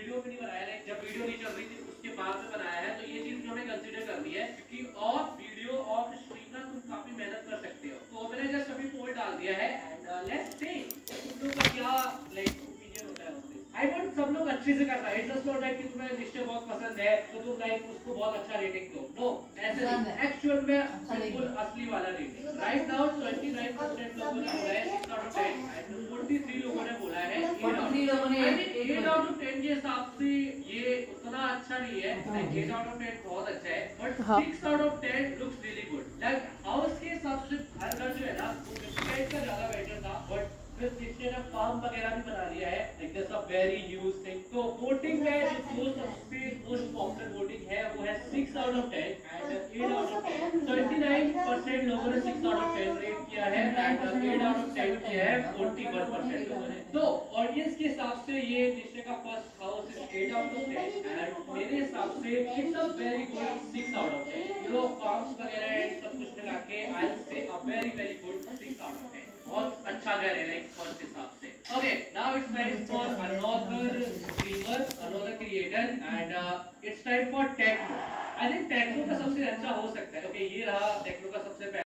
Video भी नहीं बनाया है, जब वीडियो नहीं चल रही थी उसके बाद में बनाया है, तो ये चीज हमें कंसीडर करनी है क्योंकि ऑफ वीडियो ऑफ स्ट्रीम ना तुम काफी मेहनत कर सकते हो। तो मैंने जस्ट अभी पोल डाल दिया है एंड लेट्स सी तुम लोग का क्या लाइक ओपिनियन होता है उससे। आई वांट सब लोग अच्छे से करना है, जस्ट नॉट कि तुम्हें निश्चय बहुत पसंद है तो तुम लाइक उसको बहुत अच्छा रेटिंग दो, नो ऐसे नहीं, एक्चुअल में बिल्कुल असली वाला रेटिंग। राइट नाउ 29% लोगों ने बोला है 6 आउट ऑफ 10 एंड 43 लोगों ने बोला है 43 लोगों ने 8 आउट ऑफ 10 के हिसाब से ये उतना अच्छा नहीं है, लाइक 8 आउट ऑफ 10 बहुत अच्छा है but 6 out of 10 looks really good. Like house के हिसाब से घर का जो है ना वो वेबसाइट का ज्यादा बेटर था बट फिर इसने ना फार्म वगैरह भी बना लिया है, like this a very use thing. तो वोटिंग में जो सबसे मोस्ट पॉपुलर वोटिंग है वो है 6 out of 10 and 8 out of 10। 29% लोगों ने 6 आउट ऑफ 10 रेट किया है एंड 8 आउट ऑफ 10 किया है 41% लोगों ने। तो ऑडियंस के हिसाब से ये निश्चय का first house is 8 out of 10 and मेरे हिसाब से it's a very good 6 out of 10। You know forms वगैरह सब कुछ मिला के I will say a very good 6 out of 10। बहुत अच्छा कर रहे हैं लाइक फर्स्ट हिसाब से। Okay now it's time for another streamer, another creator and it's time for Techno. I think Techno का सबसे अच्छा हो सकता है। ओके ये रहा टेक्नो का सबसे